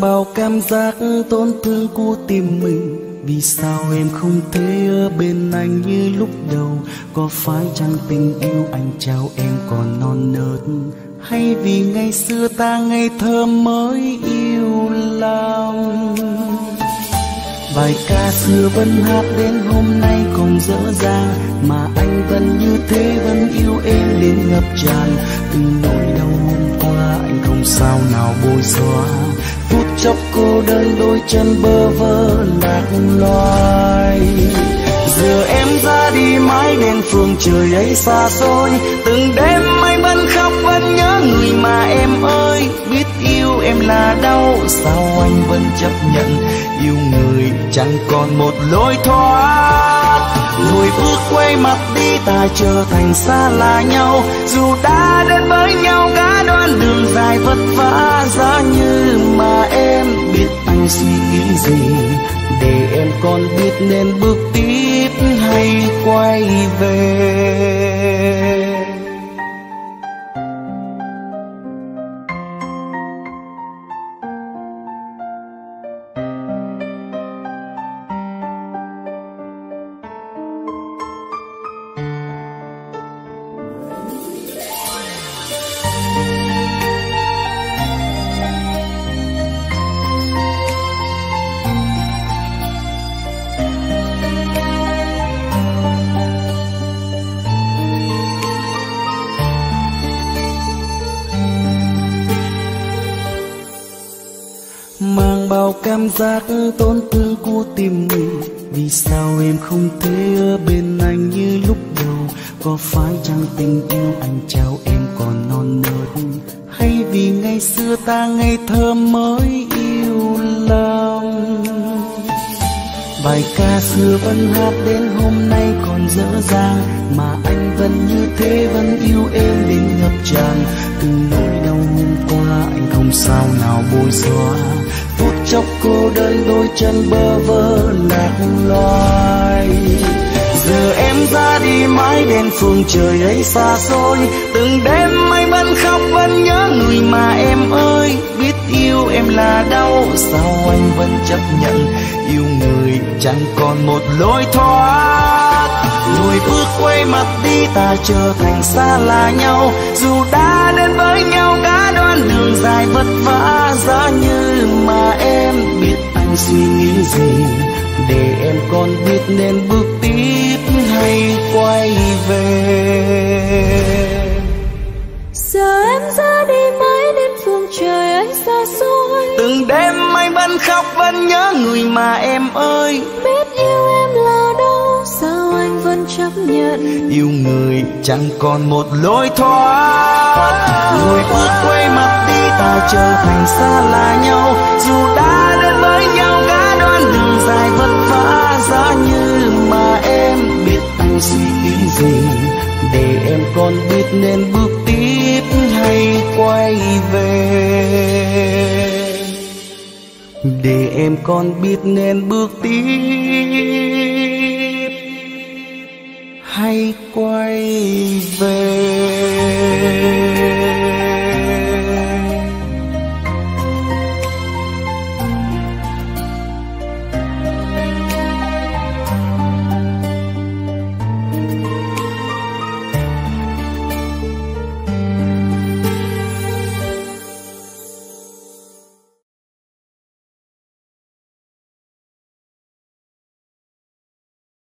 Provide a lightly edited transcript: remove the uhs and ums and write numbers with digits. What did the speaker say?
bao cảm giác tổn thương của tim mình. Vì sao em không thể ở bên anh như lúc đầu? Có phải chăng tình yêu anh trao em còn non nớt, hay vì ngày xưa ta ngây thơ mới yêu lòng? Bài ca xưa vẫn hát đến hôm nay còn dở dang, mà anh vẫn như thế, vẫn yêu em đến ngập tràn. Từng nỗi đau hôm qua anh không sao nào bôi xóa, phút chốc cô đơn đôi chân bơ vơ lạc loài. Giờ em ra đi mãi đến phương trời ấy xa xôi, từng đêm anh vẫn khóc vẫn nhớ người mà em ơi. Biết yêu em là đau, sao anh vẫn chấp nhận yêu người chẳng còn một lối thoát. Lùi bước quay mặt đi, ta trở thành xa lạ nhau. Dù đã đến với nhau cả đoạn đường dài vất vả, giá như mà em biết anh suy nghĩ gì, để em còn biết nên bước tiếp hay quay về. Mang bao cảm giác tổn thương của tim mình. Vì sao em không thể ở bên anh như lúc đầu? Có phải chăng tình yêu anh trao em còn non nớt, hay vì ngày xưa ta ngây thơ mới yêu lòng? Bài ca xưa vẫn hát đến hôm nay còn dở dang, mà anh vẫn như thế, vẫn yêu em đến ngập tràn. Từng nỗi đau hôm qua anh không sao nào bôi xóa, phút chốc cô đơn đôi chân bơ vơ lạc loài. Giờ em ra đi mãi đến phương trời ấy xa xôi, từng đêm anh vẫn khóc vẫn nhớ người mà em ơi. Biết yêu em là đau, sao anh vẫn chấp nhận yêu người chẳng còn một lối thoát. Lùi bước quay mặt đi, ta trở thành xa lạ nhau. Dù đã đến với nhau cả đoạn đường dài vất vả, giá như mà em biết anh suy nghĩ gì, để em còn biết nên bước tiếp hay quay về. Giờ em ra đi mãi đến phương trời ấy xa xôi, từng đêm anh vẫn khóc vẫn nhớ người mà em ơi. biết yêu em là đâu, sao anh vẫn chấp nhận yêu người chẳng còn một lối thoát. Lùi bước quay mặt đi, ta trở thành xa lạ nhau. Dù đã đến với nhau cả đoạn đường dài vất vả, giá như mà em biết anh suy nghĩ gì, để em còn biết nên bước tiếp hay quay về. Để em còn biết nên bước tiếp hay quay về.